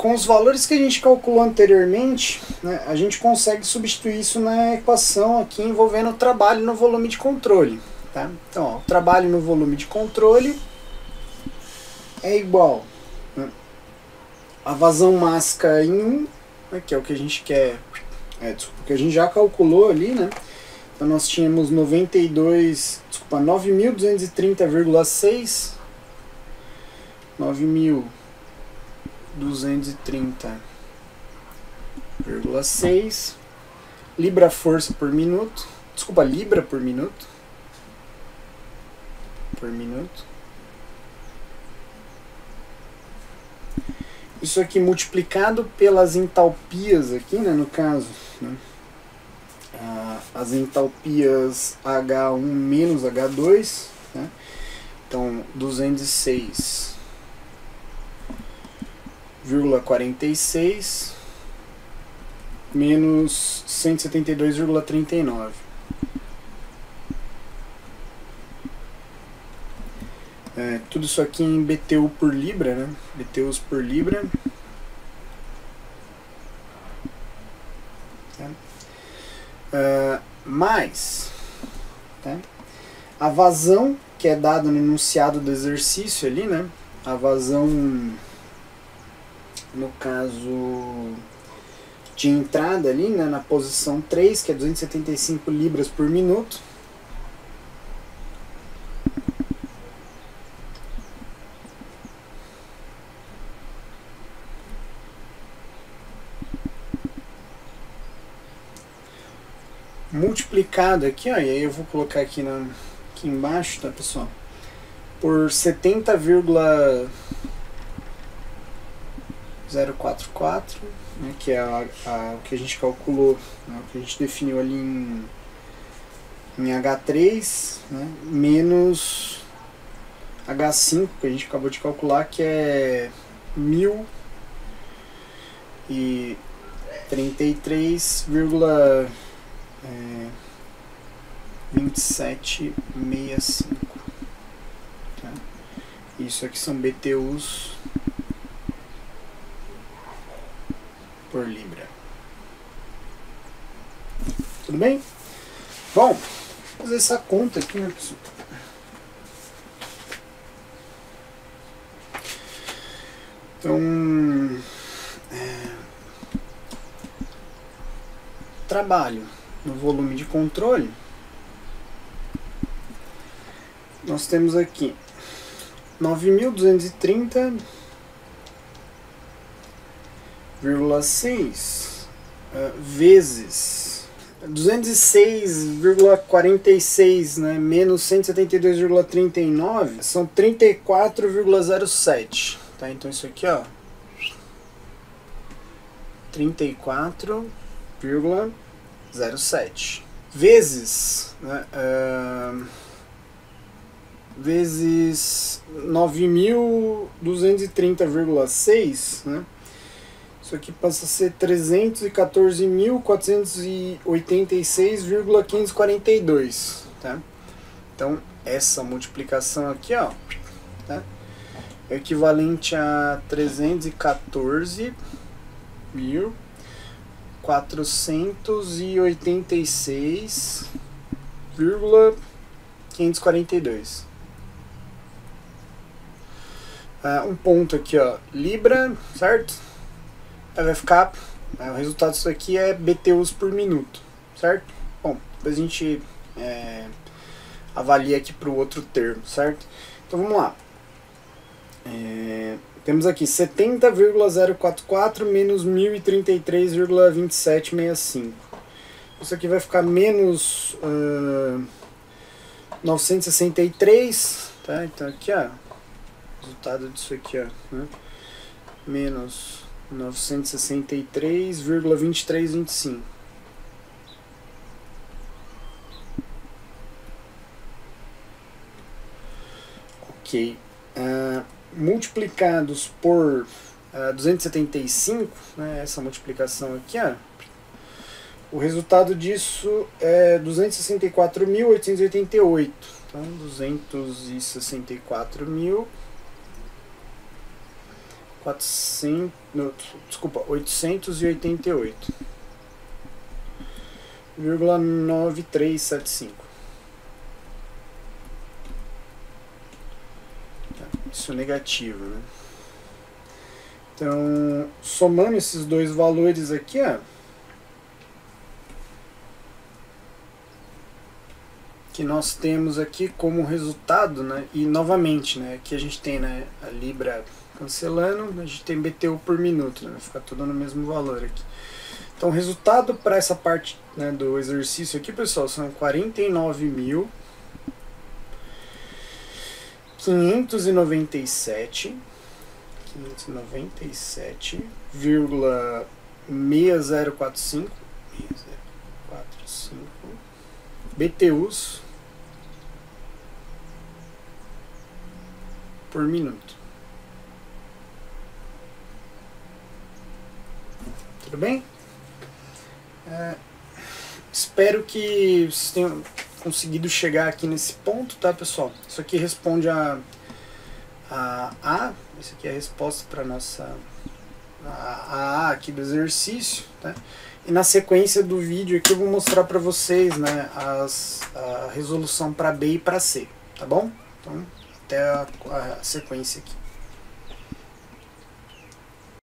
com os valores que a gente calculou anteriormente, né, a gente consegue substituir isso na equação aqui envolvendo o trabalho no volume de controle. Tá? Então, ó, o trabalho no volume de controle é igual, né, a vazão máxima em 1, né, que é o que a gente quer, desculpa, que a gente já calculou ali, né? Então nós tínhamos 9.230,6, 9.230,6 libra força por minuto, libra por minuto, Isso aqui multiplicado pelas entalpias aqui, né, no caso, né, as entalpias H1 menos H2, né, então 206,46 menos 172,39. Tudo isso aqui em BTU por libra, né? BTUs por libra. Tá? Mais, tá? A vazão que é dada no enunciado do exercício ali, né? A vazão, no caso de entrada ali, né? Na posição 3, que é 275 libras por minuto. Multiplicado aqui, ó, e aí eu vou colocar aqui, aqui embaixo, tá, pessoal? Por 70,044, né, que é o que a gente calculou, né, o que a gente definiu ali em H3, né, menos H5, que a gente acabou de calcular, que é 1.033,2765. Tá? Isso aqui são BTUs por libra. Tudo bem? Bom, vou fazer essa conta aqui, né, pessoal? Então, trabalho no volume de controle, nós temos aqui 9.230,6 vezes 206,46, né, menos 172,39 são 34,07. Tá? Então isso aqui, ó, 34,07 vezes, né, vezes 9.230,6, né? Isso aqui passa a ser 314.486,542, tá? Então essa multiplicação aqui, ó, tá, é equivalente a 314.486,542. Um ponto aqui, ó, libra, certo? Aí vai ficar, o resultado disso aqui é BTUs por minuto, certo? Bom, depois a gente avalia aqui para o outro termo, certo? Então vamos lá. Temos aqui 70,044 menos 1033,2765. Isso aqui vai ficar menos 963, tá? Então aqui, ó, resultado disso aqui, ó, né? Menos 963,2325. Ok. Multiplicados por 275, né, essa multiplicação aqui, ó, o resultado disso é 264.888. Então, 264.888 888,9375. Isso é negativo, né? Então, somando esses dois valores aqui, ó, que nós temos aqui como resultado, né? E novamente, né? Aqui a gente tem, né, a Libra cancelando, a gente tem BTU por minuto, né? Vai ficar tudo no mesmo valor aqui. Então, o resultado para essa parte, né, do exercício aqui, pessoal, são 49.597,6045 BTUs por minuto. Tudo bem? Espero que vocês tenham conseguido chegar aqui nesse ponto, tá, pessoal? Isso aqui responde a isso aqui é a resposta para nossa a aqui do exercício, tá? E na sequência do vídeo aqui eu vou mostrar para vocês, né, a resolução para B e para C, tá bom? Então, até a sequência aqui.